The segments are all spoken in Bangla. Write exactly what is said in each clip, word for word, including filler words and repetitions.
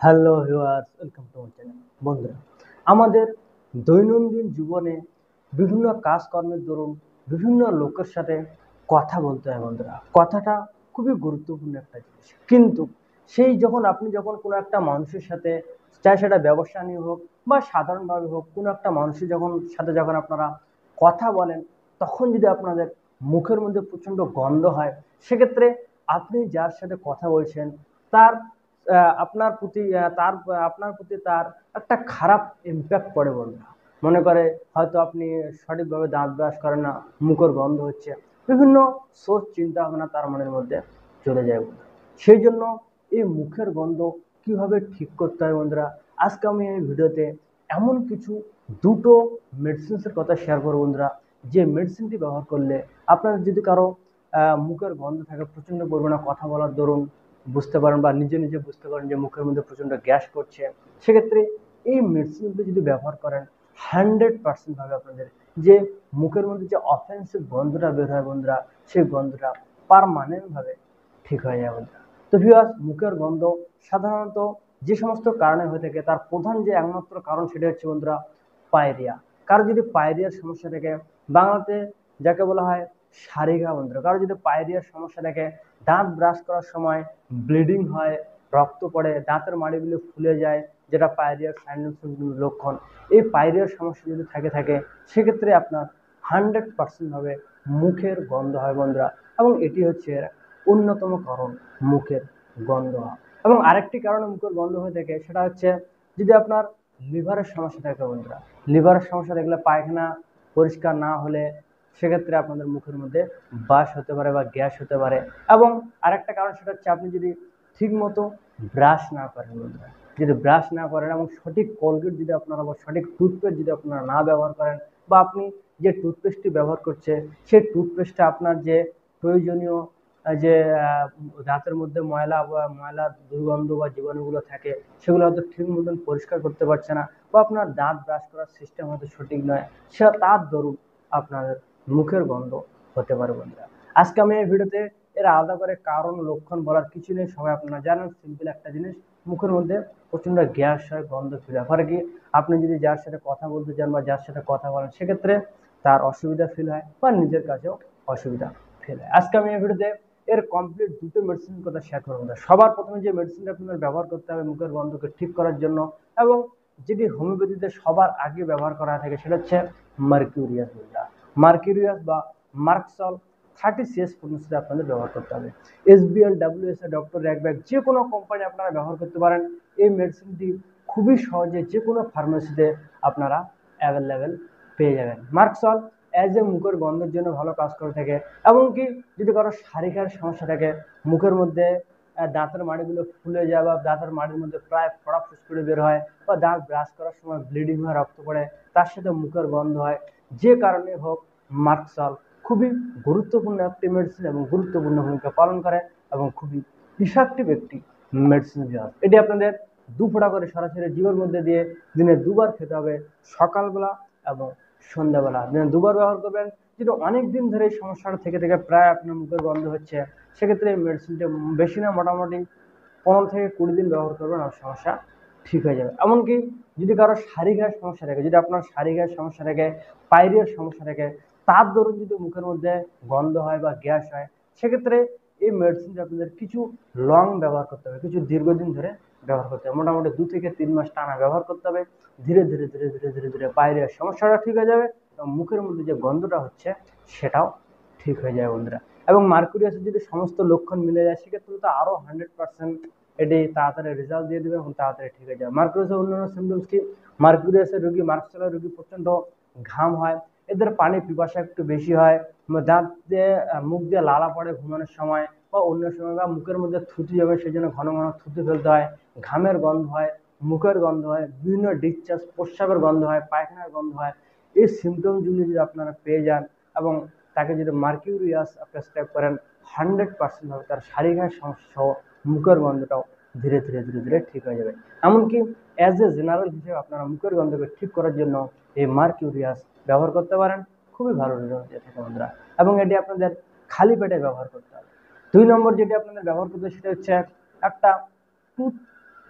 Hello viewers, welcome to my channel. বন্ধুরা, আমাদের দৈনন্দিন জীবনে বিভিন্ন কাজকর্মের দরুন বিভিন্ন লোকের সাথে কথা বলতে হয়। বন্ধুরা, কথাটা খুবই গুরুত্বপূর্ণ একটা জিনিস, কিন্তু সেই যখন আপনি যখন কোনো একটা মানুষের সাথে, চাই সেটা ব্যবসা নিয়ে হোক বা সাধারণভাবে হোক, কোনো একটা মানুষের যখন সাথে যখন আপনারা কথা বলেন, তখন যদি আপনাদের মুখের মধ্যে প্রচণ্ড গন্ধ হয়, সেক্ষেত্রে আপনি যার সাথে কথা বলছেন তার আহ, আপনার প্রতি আহ, তার আপনার প্রতি তার একটা খারাপ ইম্প্যাক্ট পড়ে। বন্ধুরা, মনে করে হয়তো আপনি সঠিকভাবে দাঁত ব্রাশ করেন না, মুখের গন্ধ হচ্ছে, বিভিন্ন সোচ চিন্তা ভাবনা তার মনের মধ্যে চলে যায়। বন্ধুরা, সেই জন্য এই মুখের গন্ধ কিভাবে ঠিক করতে হয়, বন্ধুরা, আজকে আমি এই ভিডিওতে এমন কিছু দুটো মেডিসিনসের কথা শেয়ার করবো। বন্ধুরা, যে মেডিসিনটি ব্যবহার করলে আপনার যদি কারো আহ, মুখের গন্ধ থাকে, প্রচন্ড পরিমাণে কথা বলার দরুন বুঝতে পারেন বা নিজে নিজে বুঝতে পারেন যে মুখের মধ্যে প্রচন্ড গ্যাস করছে, সেক্ষেত্রে এই মেডিসিনগুলো যদি ব্যবহার করেন, হান্ড্রেড পার্সেন্ট ভাবে আপনাদের যে মুখের মধ্যে যে অফেন্সিভ গন্ধটা বের হয়, বন্ধুরা, সেই গন্ধটা পারমানেন্ট ভাবে ঠিক হয়ে যায়। বন্ধুরা, তো ভিউয়ার্স, মুখের গন্ধ সাধারণত যে সমস্ত কারণে হয়ে থাকে, তার প্রধান যে একমাত্র কারণ সেটা হচ্ছে, বন্ধুরা, পায়রিয়া। কারো যদি পায়রিয়ার সমস্যা থাকে, বাংলাতে যাকে বলা হয় সারিকা। বন্ধুরা, কারো যদি পায়রিয়ার সমস্যা থাকে, দাঁত ব্রাশ করার সময় ব্লিডিং হয়, রক্ত পড়ে, দাঁতের মাড়িগুলো ফুলে যায়, যেটা পায়রিয়ার লক্ষণ। এই পায়রিয়ার সমস্যা যদি থাকে থাকে সেক্ষেত্রে আপনার হান্ড্রেড পার্সেন্ট ভাবে মুখের গন্ধ হয়। বন্ধুরা, এবং এটি হচ্ছে এর অন্যতম কারণ, মুখের গন্ধ হওয়া। এবং আরেকটি কারণে মুখের গন্ধ হয়ে থাকে, সেটা হচ্ছে যদি আপনার লিভারের সমস্যা থাকে। বন্ধুরা, লিভারের সমস্যা দেখলে পায়খানা পরিষ্কার না হলে সেক্ষেত্রে আপনাদের মুখের মধ্যে বাস হতে পারে বা গ্যাস হতে পারে। এবং আরেকটা কারণ সেটা হচ্ছে আপনি যদি ঠিক মতো ব্রাশ না করেন। বন্ধুরা, যদি ব্রাশ না করেন এবং সঠিক কোলগেট যদি আপনারা বা সঠিক টুথপেস্ট যদি আপনারা না ব্যবহার করেন, বা আপনি যে টুথপেস্টটি ব্যবহার করছে সেই টুথপেস্টটা আপনার যে প্রয়োজনীয় আহ, যে আহ, দাঁতের মধ্যে ময়লা বা ময়লা দুর্গন্ধ বা জীবাণুগুলো থাকে, সেগুলো হয়তো ঠিক মতন পরিষ্কার করতে পারছে না, বা আপনার দাঁত ব্রাশ করার সিস্টেম হয়তো সঠিক নয়, সেটা তার দরুন আপনাদের মুখের গন্ধ হতে পারে। বন্ধুরা, আজকে আমি এই ভিডিওতে এর আলাদা করে কারণ লক্ষণ বলার কিছু নেই, সবাই আপনারা জানেন সিম্পল একটা জিনিস, মুখের মধ্যে প্রচন্ড গ্যাস হয়, গন্ধ ফিল হয়। ফলে কি আপনি যদি যার সাথে কথা বলতে চান বা যার সাথে কথা বলেন, সেক্ষেত্রে তার অসুবিধা ফিল হয় বা নিজের কাছেও অসুবিধা ফিল হয়। আজকে আমি এই ভিডিওতে এর কমপ্লিট দুটো মেডিসিনের কথা শেয়ার করবো। সবার প্রথমে যে মেডিসিনটা আপনাদের ব্যবহার করতে হবে মুখের গন্ধকে ঠিক করার জন্য, এবং যেটি হোমিওপ্যাথিতে সবার আগে ব্যবহার করা থাকে, সেটা হচ্ছে মার্কিউরিয়াস। বন্ধুরা, মার্কিউরিয়াস বা মার্কসল থার্টি সিএস পটেন্সিয়াল আপনাদের ব্যবহার করতে হবে। এসবিএল, ডাব্লিউএসএ, ডক্টর র্যাকব্যাক, যে কোনো কোম্পানি আপনারা ব্যবহার করতে পারেন। এই মেডিসিনটি খুবই সহজে যে কোনো ফার্মেসিতে আপনারা অ্যাভেলেবেল পেয়ে যাবেন। মার্কসল অ্যাজ এ মুখের গন্ধের জন্য ভালো কাজ করে থাকে। এমনকি যদি কারো শারীরিক সমস্যা থাকে, মুখের মধ্যে দাঁতের মাড়িগুলো ফুলে যায় বা দাঁতের মাড়ির মধ্যে প্রায় ফোড়া ফুসকুড়ি বের হয়, বা দাঁত ব্রাশ করার সময় ব্লিডিং হয়, রক্ত পড়ে, তার সাথে মুখের গন্ধ হয়, যে কারণে হোক, মার্কসল খুবই গুরুত্বপূর্ণ একটি মেডিসিন এবং গুরুত্বপূর্ণ ভূমিকা পালন করে এবং খুবই ইফেক্টিভ একটি মেডিসিন। এটি আপনাদের দু ফোঁটা করে সরাসরি জীবের মধ্যে দিয়ে দিনে দুবার খেতে হবে, সকালবেলা এবং সন্ধ্যাবেলা। দিনে দুবার ব্যবহার করবেন। যদি অনেক দিন ধরে এই সমস্যাটা থেকে থেকে প্রায় আপনার মুখের গন্ধ হচ্ছে, সেক্ষেত্রে এই মেডিসিনটা বেশি না মোটামুটি পনেরো থেকে কুড়ি দিন ব্যবহার করবেন আর সমস্যা ঠিক হয়ে যাবে। এমনকি যদি কারো শারীরিক সমস্যা থাকে, যদি আপনার শারীরিক সমস্যা থাকে, পাইরিয়ার সমস্যা থাকে, তার দরুন যদি মুখের মধ্যে গন্ধ হয় বা গ্যাস হয়, সেক্ষেত্রে এই মেডিসিনটা আপনাদের কিছু লং ব্যবহার করতে হবে, কিছু দীর্ঘদিন ধরে ব্যবহার করতে হবে। মোটামুটি দু থেকে তিন মাস টানা ব্যবহার করতে হবে। ধীরে ধীরে ধীরে ধীরে ধীরে ধীরে পাইরিয়ার সমস্যাটা ঠিক হয়ে যাবে এবং মুখের মধ্যে যে গন্ধটা হচ্ছে সেটাও ঠিক হয়ে যায়। বন্ধুরা, এবং মার্কুরিয়াসের যদি সমস্ত লক্ষণ মিলে যায়, সেক্ষেত্রে তো আরো হান্ড্রেড পার্সেন্ট এটি তাড়াতাড়ি রেজাল্ট দিয়ে দেবে এবং তাড়াতাড়ি ঠিক হয়ে যাবে। মার্কুরিয়াসের অন্যান্য সিমটমস কি? মার্কুরিয়াসের রোগী, মার্কসেলের রোগী প্রচন্ড ঘাম হয়, এদের পানি পিপাসা একটু বেশি হয়, দাঁত দিয়ে মুখ দিয়ে লালা পড়ে ঘুমানোর সময় বা অন্য সময়, বা মুখের মধ্যে থুতু যাবে সেই জন্য ঘন ঘন থুতু ফেলতে হয়, ঘামের গন্ধ হয়, মুখের গন্ধ হয়, বিভিন্ন ডিসচার্জ, প্রস্রাবের গন্ধ হয়, পায়খানার গন্ধ হয়। এই সিমটমগুলি যদি আপনারা পেয়ে যান এবং তাকে যদি মার্কিউরিয়াস প্রেসক্রাইব করেন, হান্ড্রেড পার্সেন্ট হবে তার শারীরিক সমস্যা সহ মুখের গন্ধটাও ধীরে ধীরে ধীরে ধীরে ঠিক হয়ে যাবে। এমনকি অ্যাজ এ জেনারেল হিসেবে আপনারা মুখের গন্ধকে ঠিক করার জন্য এই মার্কিউরিয়াস ব্যবহার করতে পারেন, খুবই ভালো রেজাল্ট দিয়ে থাকে। বন্ধুরা, এবং এটি আপনাদের খালি পেটে ব্যবহার করতে হবে। দুই নম্বর যেটি আপনাদের ব্যবহার করতে, সেটা হচ্ছে একটা টুথ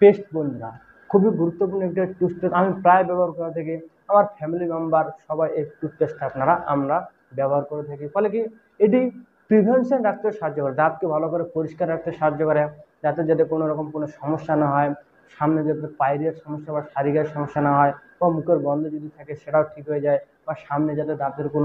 পেস্ট বন্ধুরা, খুবই গুরুত্বপূর্ণ একটা টুথপেস্ট। আমি প্রায় ব্যবহার করে থাকি, আমার ফ্যামিলি মেম্বার সবাই এই টুথপেস্টটা আপনারা আমরা ব্যবহার করে থাকি। ফলে কি এটি প্রিভেনশন রাখতে সাহায্য করে, দাঁতকে ভালো করে পরিষ্কার রাখতে সাহায্য করে, যাতে যাতে কোনো রকম কোনো সমস্যা না হয়, সামনে যাতে পাইরের সমস্যা বা শারীরিক সমস্যা না হয়, বা মুখের গন্ধ যদি থাকে সেটাও ঠিক হয়ে যায়, বা সামনে যাতে দাঁতের কোনো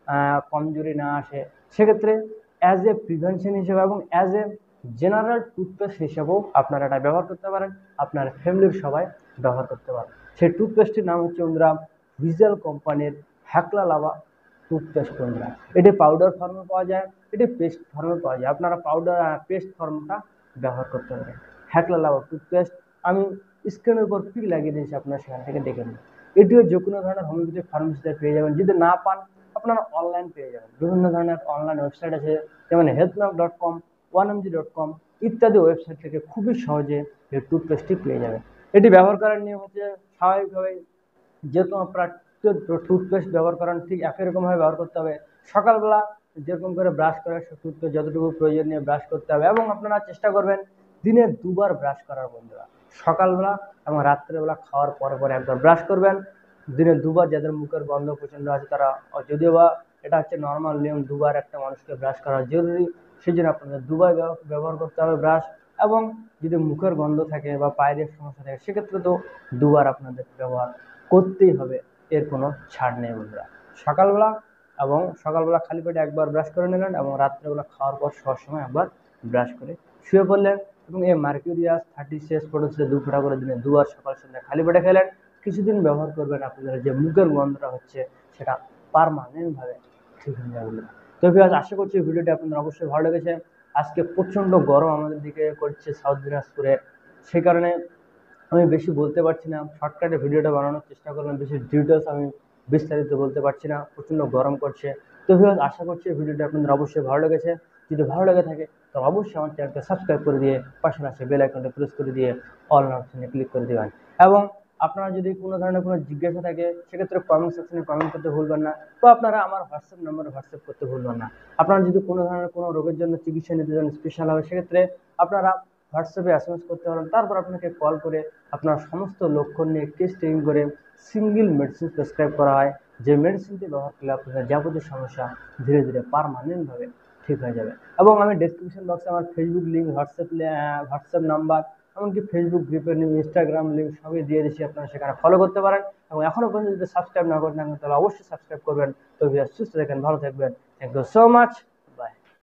কমজোরি না আসে। সেক্ষেত্রে অ্যাজ এ প্রিভেনশন হিসেবে এবং অ্যাজ এ জেনারেল টুথপেস্ট হিসেবেও আপনারা এটা ব্যবহার করতে পারেন, আপনার ফ্যামিলির সবাই ব্যবহার করতে পারেন। সেই টুথপেস্টটির নাম হচ্ছে বন্ধুরা ভিজেল কোম্পানির হ্যাকলা লাভা টুথপেস্ট বন্ধুরা। এটি পাউডার ফর্মে পাওয়া যায়, এটি পেস্ট ফর্মে পাওয়া যায়, আপনারা পাউডার পেস্ট ফর্মটা ব্যবহার করতে পারেন। হ্যাকলা লাভা টুথপেস্ট আমি স্ক্রিনের উপর পিক লাগিয়ে দিয়েছি, আপনারা সেখান থেকে দেখে নিন। এটিও যে কোনো ধরনের হোমিওপ্যাথি ফার্মেসিতে পেয়ে যাবেন, যদি না পান আপনারা অনলাইন পেয়ে যাবেন। বিভিন্ন ধরনের অনলাইন ওয়েবসাইট আছে, যেমন Healthmap dot com, one M G dot com ইত্যাদি ওয়েবসাইট থেকে খুবই সহজে এই টুথপেস্টটি পেয়ে যাবেন। এটি ব্যবহার করার নিয়ম হচ্ছে স্বাভাবিকভাবে যেরকম আপনার টুথপেস্ট ব্যবহার করেন ঠিক একই রকমভাবে ব্যবহার করতে হবে। সকালবেলা যেরকম করে ব্রাশ করার টুথপেস্ট যতটুকু প্রয়োজন নিয়ে ব্রাশ করতে হবে, এবং আপনারা চেষ্টা করবেন দিনে দুবার ব্রাশ করার বন্ধুরা, সকালবেলা এবং রাত্রেবেলা খাওয়ার পরে পরে একবার ব্রাশ করবেন, দিনে দুবার। যাদের মুখের গন্ধ প্রচণ্ড আছে তারা, যদিও বা এটা হচ্ছে নর্মাল নিয়ম, দুবার একটা মানুষকে ব্রাশ করা জরুরি, সেই জন্য আপনাদের দুবার ব্যবহার করতে হবে ব্রাশ। এবং যদি মুখের গন্ধ থাকে বা পায়ের সমস্যা থাকে সেক্ষেত্রে তো দুবার আপনাদের ব্যবহার করতেই হবে, এর কোনো ছাড় নেই বন্ধুরা। সকালবেলা এবং সকালবেলা খালি পেটে একবার ব্রাশ করে নিলেন, এবং রাত্রেবেলা খাওয়ার পর শোয়ার সময় একবার ব্রাশ করে শুয়ে পড়লেন। এবং এই মার্কিউরিয়াস থার্টি সিএস প্রোডাক্টসে দু ফোঁটা করে দিনে দুবার সকাল সন্ধ্যা খালি পেটে খেলেন, কিছুদিন ব্যবহার করবেন, আপনাদের যে মুখের গন্ধটা হচ্ছে সেটা পার্মানেন্টভাবে ঠিক হয়ে যাবে। তো ভিউয়ার্স, আশা করছি ভিডিওটি আপনাদের অবশ্যই ভালো লেগেছে। আজকে প্রচণ্ড গরম আমাদের দিকে করছে সাউথ দিনাজপুরে, সেই কারণে আমি বেশি বলতে পারছি না, শর্টকাটে ভিডিওটা বানানোর চেষ্টা করলাম, বেশি ডিটেলস আমি বিস্তারিত বলতে পারছি না, প্রচণ্ড গরম করছে। তো ভিউয়ার্স, আশা করছি ভিডিওটি আপনাদের অবশ্যই ভালো লেগেছে। যদি ভালো লেগে থাকে তো অবশ্যই আমার চ্যানেলকে সাবস্ক্রাইব করে দিয়ে পাশাপাশি বেল আইকনটা প্রেস করে দিয়ে অল অপশনে ক্লিক করে দেবেন। এবং আপনারা যদি কোনো ধরনের কোনো জিজ্ঞাসা থাকে সেক্ষেত্রে কমেন্ট সেকশনে কমেন্ট করতে ভুলবেন না, বা আপনারা আমার হোয়াটসঅ্যাপ নম্বরে হোয়াটসঅ্যাপ করতে ভুলবেন না। আপনারা যদি কোনো ধরনের কোনো রোগের জন্য চিকিৎসা নিতে চান স্পেশাল হবে, সেক্ষেত্রে আপনারা হোয়াটসঅ্যাপে এস এম এস করতে পারেন, তারপর আপনাকে কল করে আপনার সমস্ত লক্ষণ নিয়ে কেস টেকিং করে সিঙ্গেল মেডিসিন প্রেসক্রাইব করা হয়, যে মেডিসিনটি ব্যবহার করলে আপনাদের যাবতীয় সমস্যা ধীরে ধীরে পার্মানেন্টভাবে ঠিক হয়ে যাবে। এবং আমি ডেসক্রিপশন বক্সে আমার Facebook link, WhatsApp WhatsApp number, এমনকি ফেসবুক গ্রুপের লিঙ্ক, ইনস্টাগ্রাম লিঙ্ক সবই দিয়ে দিচ্ছি, আপনারা সেখানে ফলো করতে পারেন। এবং এখনও পর্যন্ত যদি সাবস্ক্রাইব না করেন তাহলে অবশ্যই সাবস্ক্রাইব করবেন। তো ভিউয়ার্স, সুস্থ থাকেন, ভালো থাকবেন। Thank you so much.